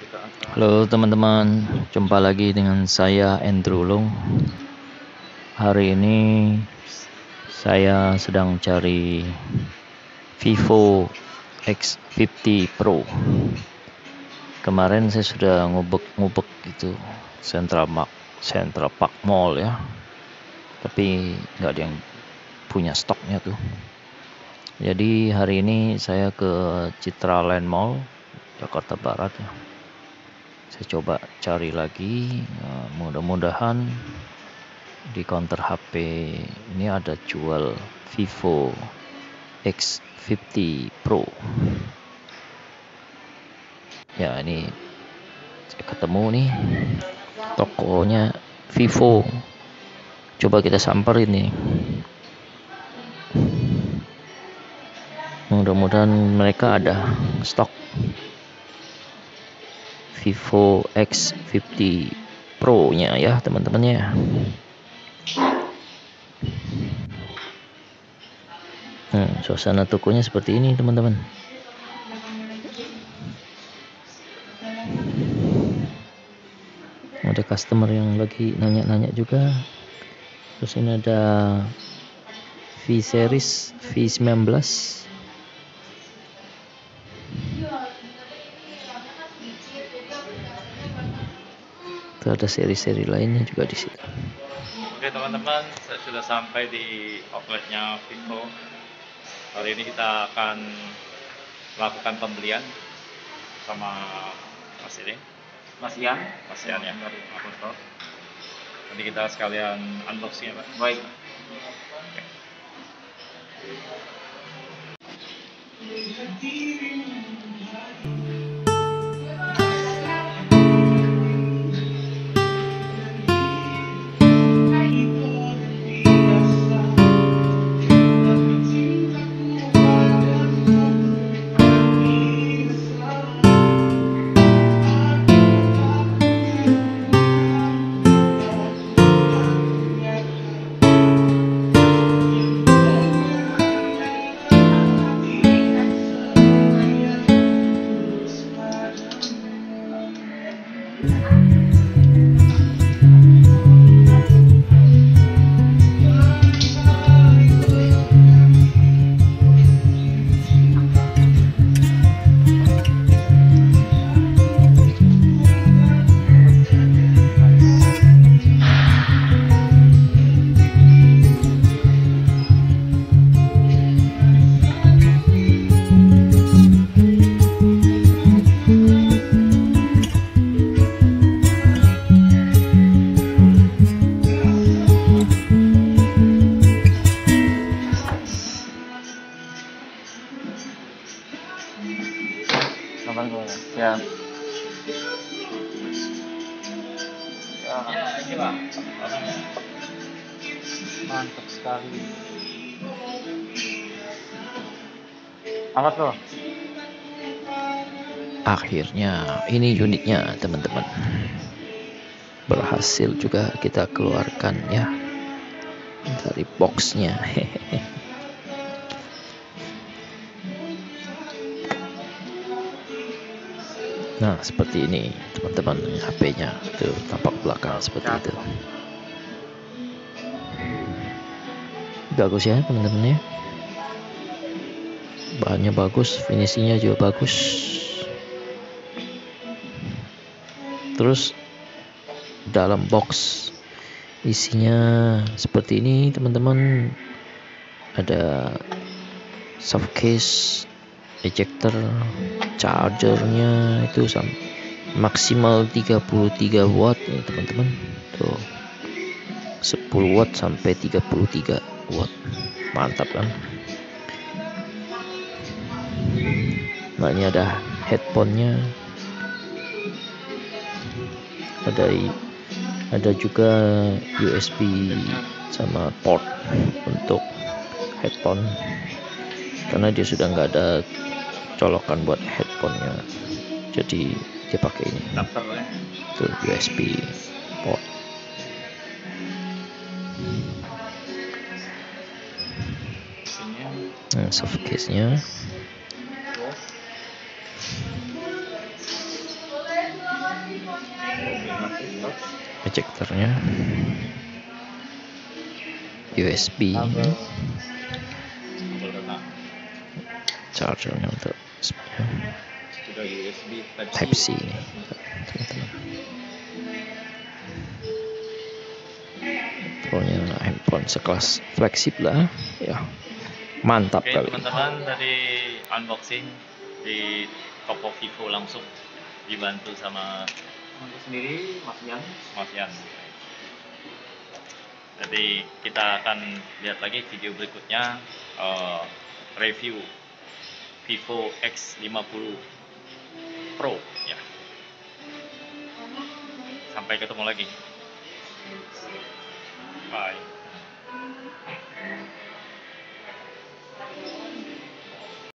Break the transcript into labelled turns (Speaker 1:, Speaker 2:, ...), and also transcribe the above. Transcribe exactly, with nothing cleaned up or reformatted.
Speaker 1: Halo teman-teman, jumpa lagi dengan saya Andrew Long. Hari ini saya sedang cari Vivo X lima puluh Pro. Kemarin saya sudah ngubek-ngubek gitu Central Park, Central Park Mall ya, tapi nggak ada yang punya stoknya tuh. Jadi hari ini saya ke Citraland Mall, Jakarta Barat ya. Saya coba cari lagi, uh, mudah-mudahan di counter H P ini ada jual Vivo X lima puluh Pro. Ya, ini saya ketemu nih tokonya Vivo. Coba kita samperin nih. Mudah-mudahan mereka ada stok Vivo X lima puluh Pro nya ya teman-temannya. Hmm, suasana tokonya seperti ini teman-teman. Ada customer yang lagi nanya-nanya juga. Terus ini ada V series V sembilan belas. Itu ada seri-seri lainnya juga di situ.
Speaker 2: Oke teman-teman, saya sudah sampai di outletnya Vivo. Hari ini kita akan melakukan pembelian sama Mas ini,
Speaker 3: Mas Ian,
Speaker 2: Mas Ian ya dari Akun Store. Nanti kita sekalian unboxing ya Pak.
Speaker 3: baik. Ya.
Speaker 2: Ya, ini Pak.
Speaker 3: Mantap sekali. Apa tuh?
Speaker 1: Akhirnya ini unitnya teman-teman, berhasil juga kita keluarkan ya dari boxnya. Nah seperti ini teman-teman, H P-nya tuh tampak belakang seperti itu. Bagus ya teman-teman ya, bahannya bagus, finishingnya juga bagus. Terus dalam box isinya seperti ini teman-teman, ada soft case, ejector, chargernya itu maksimal tiga puluh tiga watt ya teman-teman. Tuh sepuluh watt sampai tiga puluh tiga watt, mantap kan. Nah ini ada headphone-nya, ada ada juga U S B sama port untuk headphone, karena dia sudah nggak ada colokan buat headphone-nya, jadi dia pakai ini.
Speaker 2: Adapter ya.
Speaker 1: Tuh U S B port. Nah, soft case-nya. ejectornya, U S B,
Speaker 3: Kabel.
Speaker 2: Kabel data.
Speaker 1: chargernya untuk
Speaker 2: Juga U S B
Speaker 1: Type C ini, teman-teman. Pokoknya handphone sekelas flagship lah, ya mantap
Speaker 2: Oke
Speaker 1: kali.
Speaker 2: teman-teman, dari unboxing di toko Vivo langsung dibantu sama
Speaker 3: Untuk sendiri Mas Yan.
Speaker 2: Mas Yan. Jadi kita akan lihat lagi video berikutnya, eh, review Vivo X lima puluh Pro ya. Sampai ketemu lagi. Bye.